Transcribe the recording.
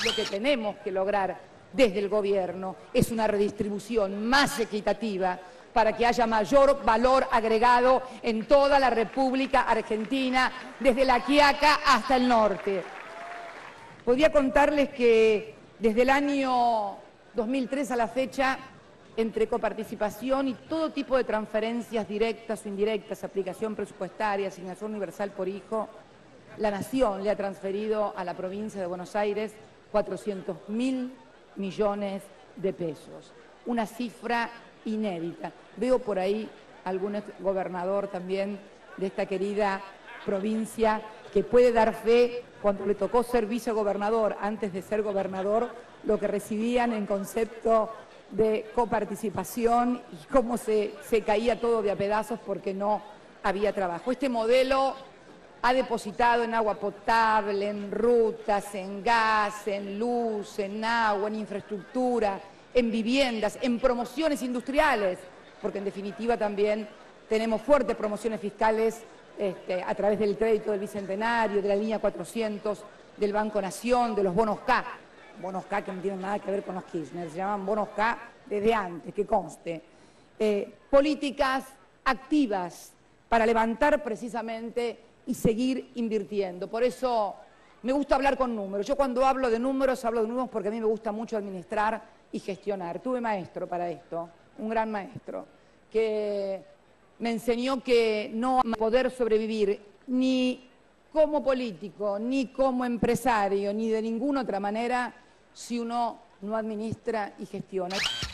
lo que tenemos que lograr desde el gobierno es una redistribución más equitativa para que haya mayor valor agregado en toda la República Argentina, desde La Quiaca hasta el norte. Podría contarles que desde el año 2003 a la fecha, entre coparticipación y todo tipo de transferencias directas o indirectas, aplicación presupuestaria, asignación universal por hijo, la Nación le ha transferido a la provincia de Buenos Aires 400.000 millones de pesos. Una cifra inédita. Veo por ahí algún gobernador también de esta querida provincia que puede dar fe, cuando le tocó ser vicegobernador, antes de ser gobernador, lo que recibían en concepto de coparticipación y cómo se caía todo de a pedazos porque no había trabajo. Este modelo ha depositado en agua potable, en rutas, en gas, en luz, en agua, en infraestructura, en viviendas, en promociones industriales, porque en definitiva también tenemos fuertes promociones fiscales a través del crédito del Bicentenario, de la línea 400, del Banco Nación, de los bonos K. Bonos K que no tienen nada que ver con los Kirchner, se llaman bonos K desde antes, que conste. Políticas activas para levantar precisamente y seguir invirtiendo. Por eso me gusta hablar con números. Yo cuando hablo de números porque a mí me gusta mucho administrar y gestionar. Tuve maestro para esto, un gran maestro, que me enseñó que no hay poder sobrevivir ni como político, ni como empresario, ni de ninguna otra manera si uno no administra y gestiona.